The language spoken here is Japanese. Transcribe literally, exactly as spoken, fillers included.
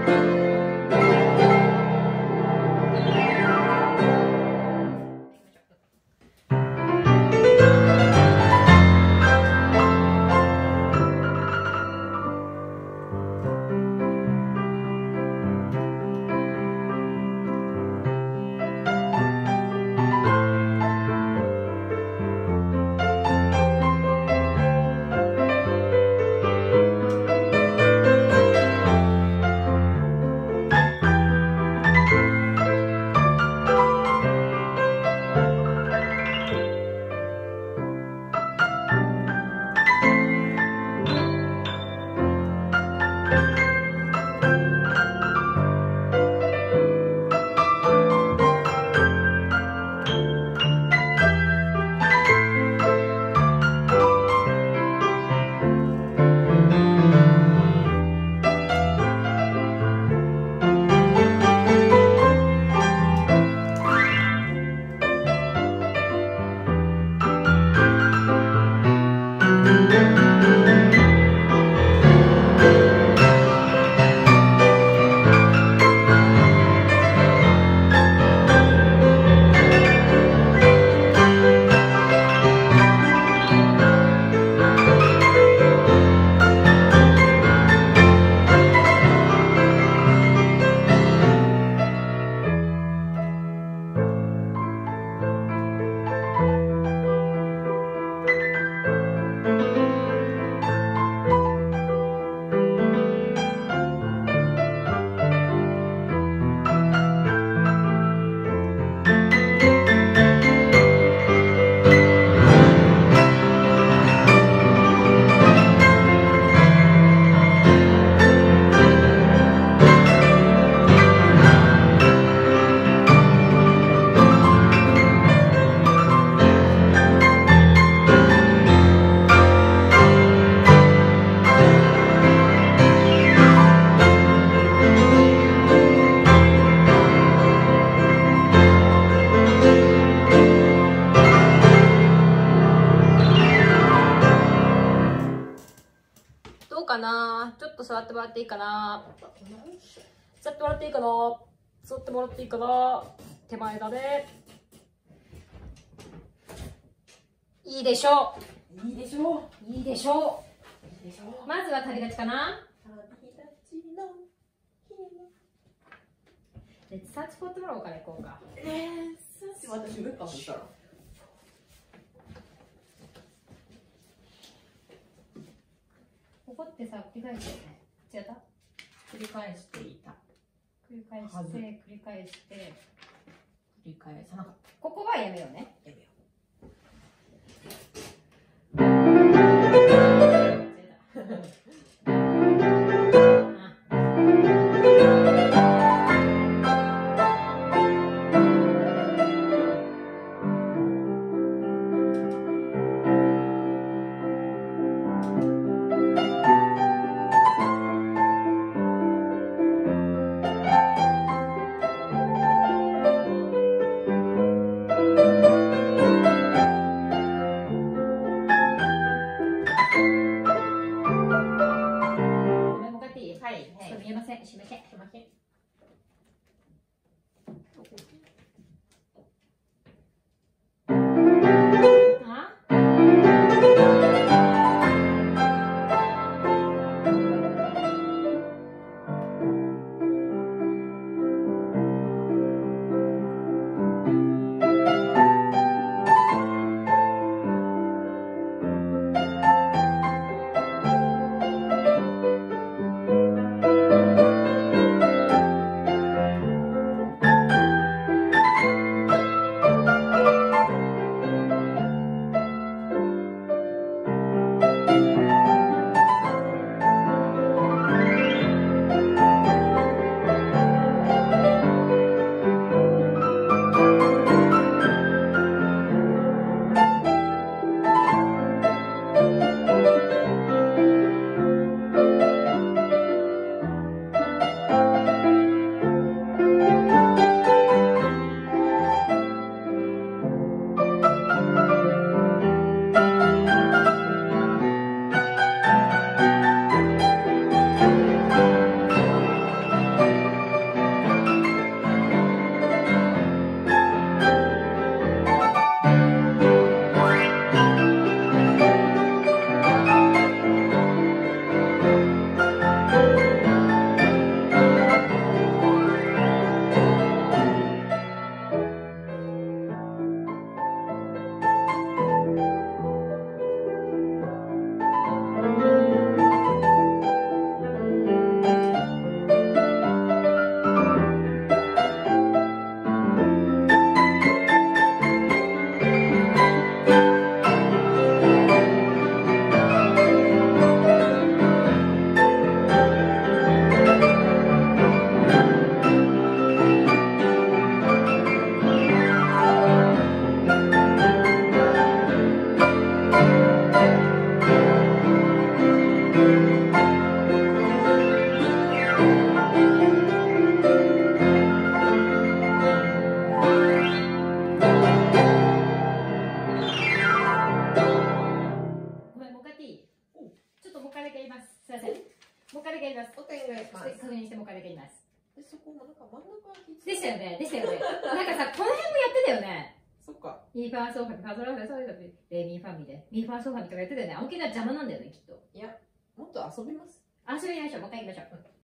座ってもらっていいかな。座ってもらっていいかな。座ってもらっていいかな。手前だね。いいでしょう。 いいでしょう。いいでしょう。いいでしょう。まずは旅立ちかな。 旅立ちので、サーチポットモロから行こうか。 えー、私上かそしたら。 ここってさ、繰り返してね。違った？ 繰り返していた。 繰り返して、繰り返して。 繰り返さなかった。 ここはやめようね。 やめよう。 ごめん、もう一回言っていい？ちょっともう一回だけ言います。すいません。もう一回だけ言います。 お願いします。 確認してもう一回だけ言います。 で、そこもなんか真ん中でしたよね、でしたよね。なんかさ、この辺もやってたよね。 そっか。 ミーファーソーファミ、ファソラファソラファミ、レミファミで。ミーファーソーファミとかやってたよね。青木が邪魔なんだよね、きっと。 いや、もっと遊びます。 あ、それやりましょう。もう一回行きましょう。